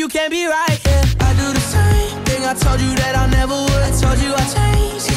you can't be right, yeah. I do the same thing I told you that I never would. I told you I changed,